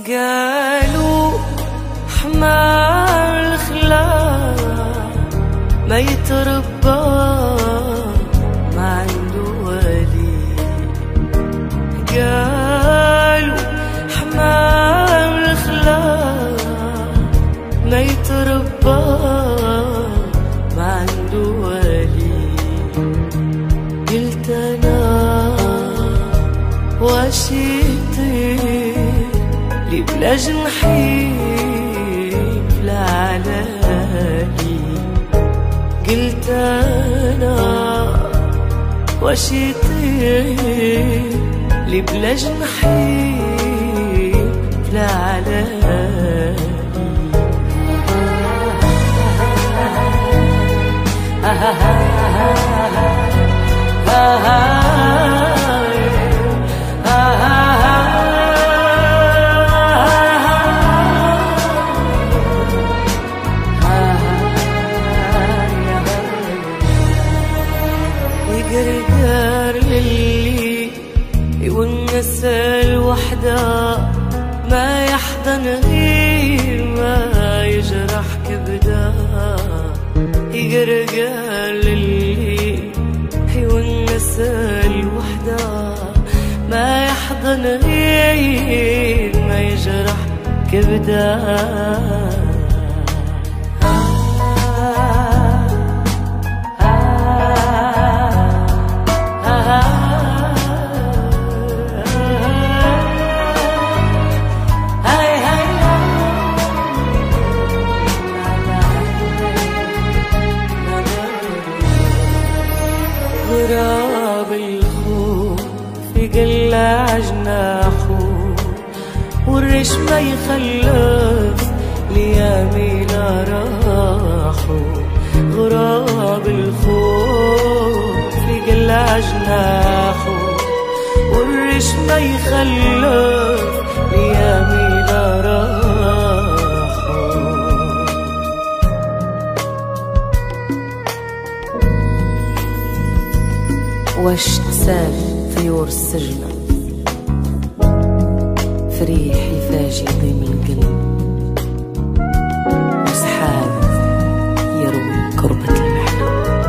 قالوا حمار الخلاق ما يتربى ما عنده ولي. قالوا حمار الخلاق ما يتربى ما عنده ولي. قلت أنا واش يطير لي بلا جنحين بلا علالي. قلت أنا واش يطير لي بلا جنحين بلا علالي. يقرقر للي يونس الوحدة ما يحضن غير ما يجرح كبده. يقرقر للي يونس الوحدة ما يحضن غير ما يجرح كبده. غراب الخوف يقلع جناحه والريش ما يخلف ليامي لا راحوا. غراب الخوف يقلع جناحه والريش ما يخلف ليامي لا راحوا. واش تسال طيور السجنة فريح يفاجئ ضيم القلب وسحاب يروي كربة المحنة.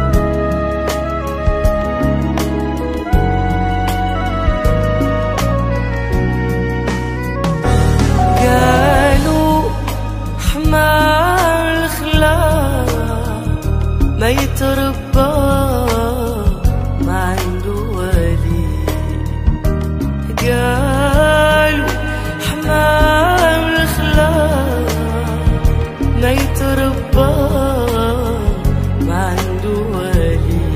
قالوا حمار الخلاق ما يتربى ما عنده ولي. قالوا حمار الخلاق ما يتربى ما عنده ولي.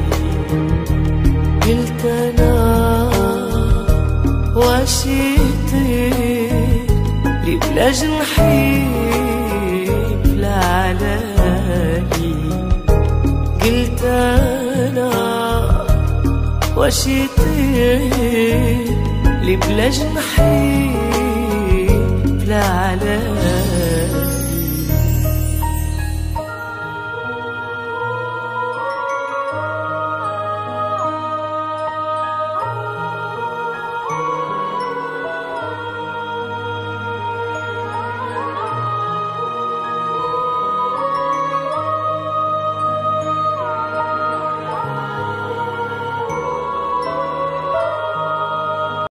قلت أنا واش يطير لي بلا جنحين بلا علالي. قلت أنا واش يطير لي بلا جنحين بلا علالي.